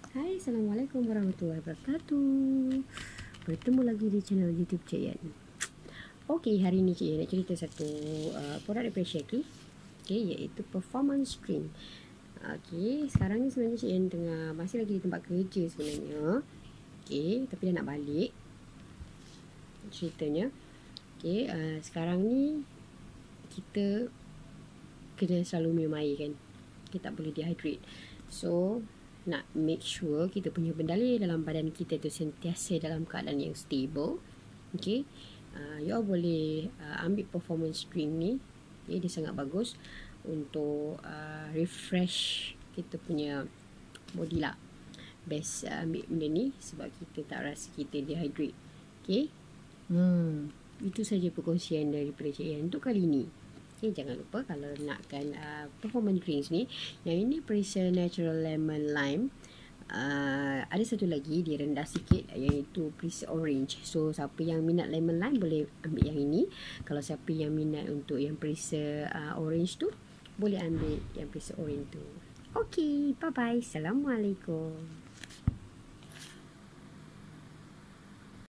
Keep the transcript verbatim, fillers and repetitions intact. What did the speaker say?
Hai, Assalamualaikum warahmatullahi wabarakatuh. Bertemu lagi di channel YouTube Cik Yan. Okey, hari ni Cik Yan nak cerita satu uh, produk daripada Shaklee, okay, iaitu performance drink. Okey, sekarang ni sebenarnya Cik Yan tengah masih lagi di tempat kerja sebenarnya. Okey, tapi dah nak balik ceritanya. Okey, uh, sekarang ni kita kena selalu minum air kan. Kita tak boleh dehydrate. So, nak make sure kita punya bendalur dalam badan kita tu sentiasa dalam keadaan yang stable. Okay, uh, you all boleh uh, ambil performance drink ni. Okay, dia sangat bagus untuk uh, refresh kita punya body lah. Best uh, ambil benda ni sebab kita tak rasa kita dehydrate. Okay, hmm, itu saja perkongsian daripada Cik Yan untuk kali ni. Okay, jangan lupa kalau nakkan uh, performance drinks ni, yang ini Perisa Natural Lemon Lime. Uh, ada satu lagi dia rendah sikit, iaitu Perisa Orange. So siapa yang minat lemon lime boleh ambil yang ini. Kalau siapa yang minat untuk yang Perisa uh, Orange tu, boleh ambil yang Perisa Orange tu. Okay, bye bye. Assalamualaikum.